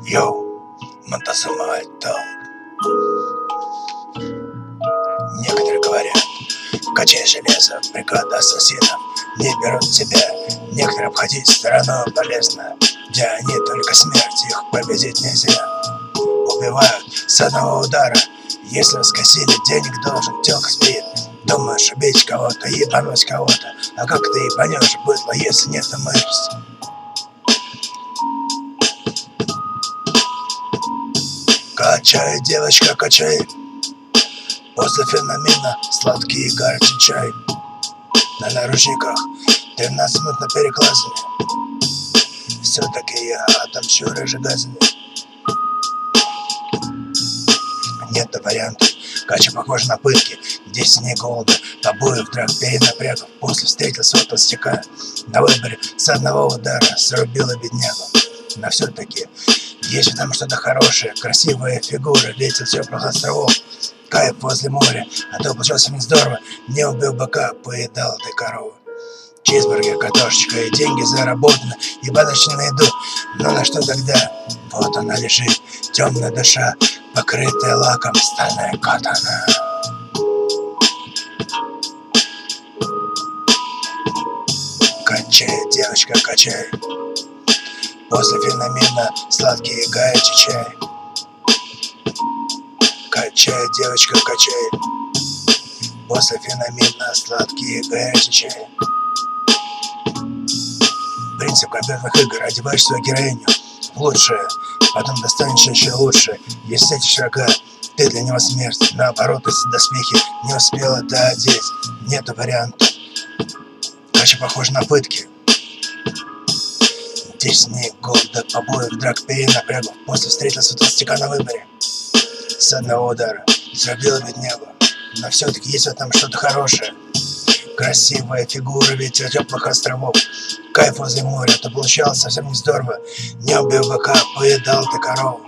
Йоу, Монтесума Альтал. Некоторые говорят, качай железо, бригада ассасинов не берут тебя. Некоторые обходить стороной полезно, где они только смерть, их победить нельзя. Убивают с одного удара, если раскосили, денег должен, телка спит. Думаешь убить кого-то, ебануть кого-то, а как ты ебанешь быдло, если нет мышц? Качай, девочка, качай. После феномена сладкий горячий чай. На наручниках 13 минут на перекладине. Все-таки я отомщу рыжегазами. Нет вариантов. Кача похожа на пытки. 10 дней голода, побоев, драк, перенапрягов. После встретился у толстяка. На выборе с одного удара срубила беднягу. Но все-таки есть там что-то хорошее. Красивая фигура, ветер теплых островов. Кайф возле моря, а то получилось не здорово. Не убил быка, поедал ты корову. Чизбургер, картошечка и деньги заработаны, ебаночно на еду. Но на что тогда? Вот она лежит, темная душа, покрытая лаком, стальная катана. Качай, девочка, качай. После феномена сладкий горячий чай. Качай, девочка, качай. После феномена сладкий горячий чай. Принцип компьютерных игр: одеваешь свою героиню в лучшее, потом достанешь еще лучше. Если встретишь врага, ты для него смерть. Наоборот, если доспехи не успел это одеть, нету вариантов. Кача похожа на пытки. 10 дней голода, побоев, драк, перенапрягов. После встретился у толстяка на выборе. С одного удара забила беднягу. Но все-таки есть в этом что-то хорошее. Красивая фигура, ветер теплых островов. Кайф возле моря, то получалось совсем не здорово. Не убил быка, поедал ты корову.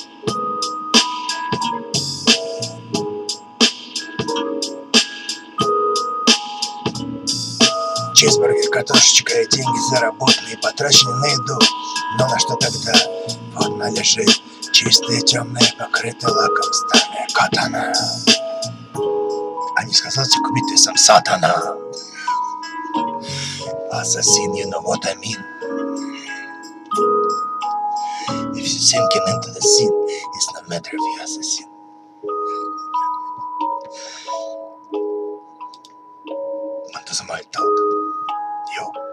Чизбургер, картошечка и деньги заработаны и потрачены на еду. Но на что тогда? Вот она лежит, чистая, темная, покрытая лаком, стальная катана. А не сказал тебе купить ты сам сатана. Assassin, you know what I mean. If you sin can enter the scene, it's no matter if you assassin. Монтесума Альтал. Йоу.